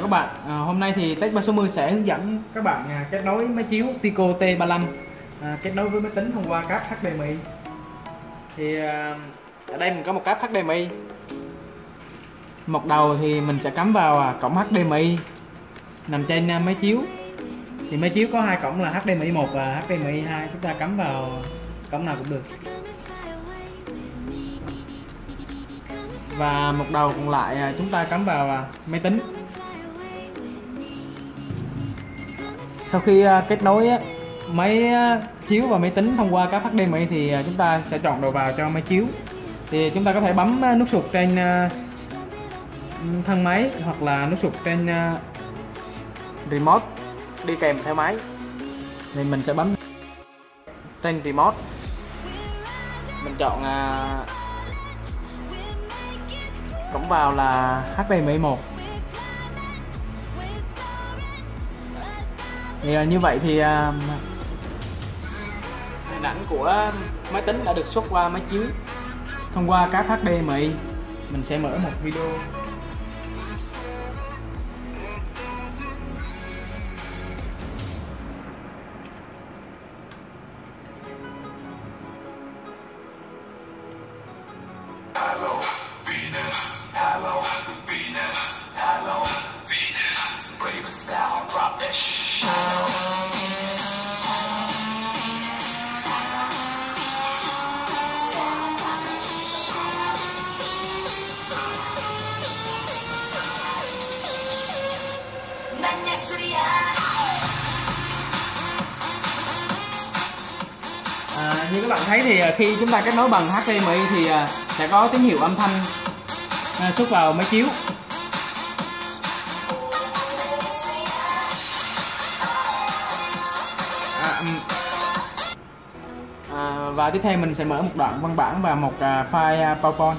các bạn, hôm nay thì Tech360 sẽ hướng dẫn các bạn kết nối máy chiếu Tico T35 kết nối với máy tính thông qua cáp HDMI. Thì ở đây mình có một cáp HDMI. Một đầu thì mình sẽ cắm vào cổng HDMI nằm trên máy chiếu. Thì máy chiếu có hai cổng là HDMI 1 và HDMI 2, chúng ta cắm vào cổng nào cũng được. Và một đầu còn lại chúng ta cắm vào máy tính. Sau khi kết nối máy chiếu và máy tính thông qua cáp HDMI thì chúng ta sẽ chọn đầu vào cho máy chiếu. Thì chúng ta có thể bấm nút chuột trên thân máy hoặc là nút chuột trên remote đi kèm theo máy. Thì mình sẽ bấm trên remote, mình chọn cổng vào là HDMI 1. Thì như vậy thì hình ảnh của máy tính đã được xuất qua máy chiếu thông qua cáp HDMI. Mình sẽ mở một video. Hello Venus, hello Venus, hello Venus. Brave as sound, drop that shit. Như các bạn thấy thì khi chúng ta kết nối bằng HDMI thì sẽ có tín hiệu âm thanh xuất vào máy chiếu. Và tiếp theo mình sẽ mở một đoạn văn bản và một file PowerPoint.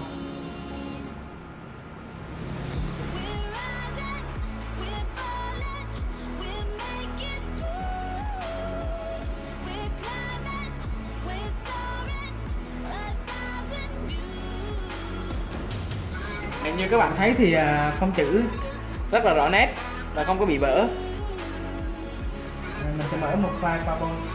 Như các bạn thấy thì phông chữ rất là rõ nét và không có bị vỡ. Mình sẽ mở một file PowerPoint.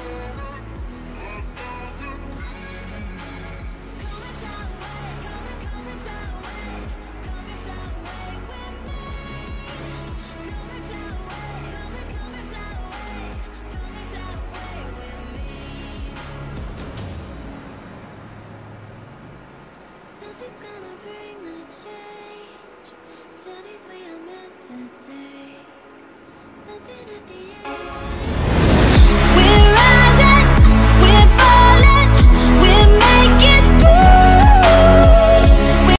Something's gonna bring the change. Journeys we are meant to take. Something at the end.